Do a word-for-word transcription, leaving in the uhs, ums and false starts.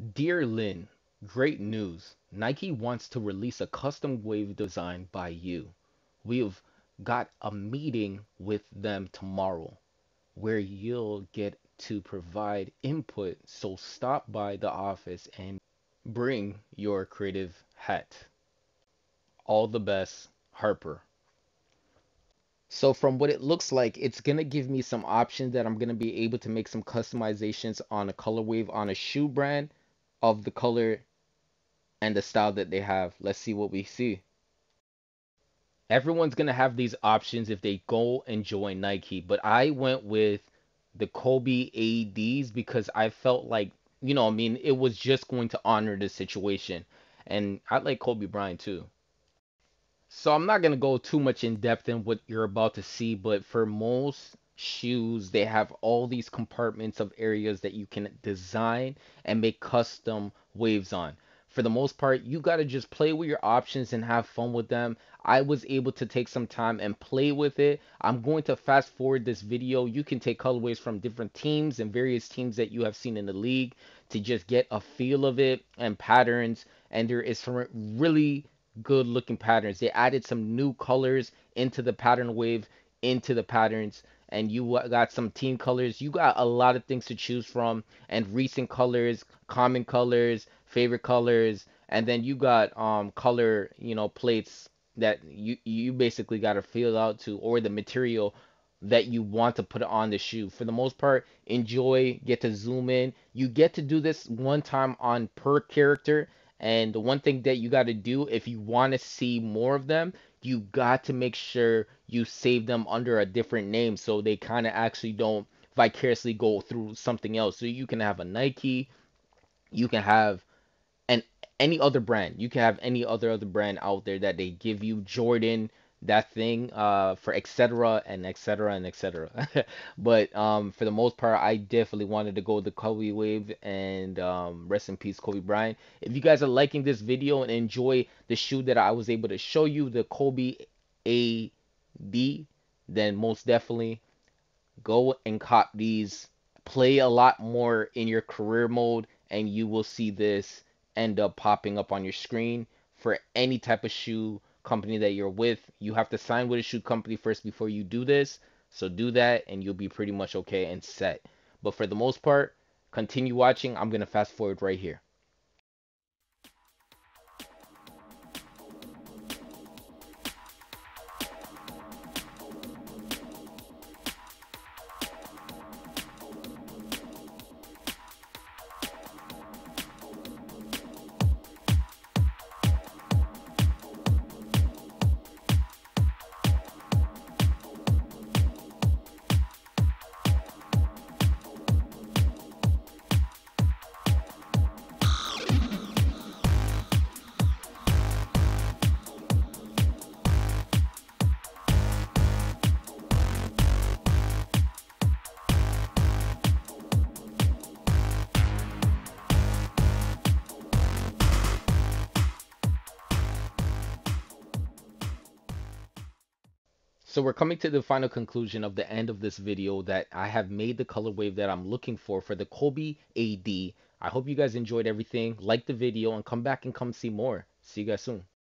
Dear Lynn, great news. Nike wants to release a custom wave design by you. We've got a meeting with them tomorrow where you'll get to provide input. So stop by the office and bring your creative hat. All the best, Harper. So from what it looks like, it's gonna give me some options that I'm gonna be able to make some customizations on a color wave on a shoe brand of the color and the style that they have. Let's see what we see. Everyone's gonna have these options if they go and join Nike, but I went with the Kobe A Ds because I felt like, you know, I mean, it was just going to honor the situation. And I like Kobe Bryant too. So I'm not gonna go too much in depth in what you're about to see, but for most shoes, they have all these compartments of areas that you can design and make custom waves on. For the most part, you gotta just play with your options and have fun with them. I was able to take some time and play with it. I'm going to fast forward this video. You can take colorways from different teams and various teams that you have seen in the league to just get a feel of it and patterns. And there is some really good looking patterns. They added some new colors into the pattern wave, into the patterns, and you got some team colors. You got a lot of things to choose from, and recent colors, common colors, favorite colors, and then you got um color, you know, plates that you you basically got to fill out to, or the material that you want to put on the shoe. For the most part, enjoy, get to zoom in. You get to do this one time on per character. And the one thing that you got to do if you want to see more of them, you got to make sure you save them under a different name so they kind of actually don't vicariously go through something else. So you can have a Nike, you can have and any other brand. You can have any other other brand out there that they give you Jordan, that thing, uh, for et cetera and et cetera and et cetera. But um, for the most part, I definitely wanted to go the Kobe wave and um, rest in peace, Kobe Bryant. If you guys are liking this video and enjoy the shoe that I was able to show you, the Kobe A D, then most definitely go and cop these. Play a lot more in your career mode, and you will see this end up popping up on your screen for any type of shoe company that you're with. You have to sign with a shoe company first before you do this. So do that, and you'll be pretty much okay and set. But for the most part, continue watching. I'm going to fast forward right here. So we're coming to the final conclusion of the end of this video that I have made the color wave that I'm looking for for the Kobe A D. I hope you guys enjoyed everything. Like the video and come back and come see more. See you guys soon.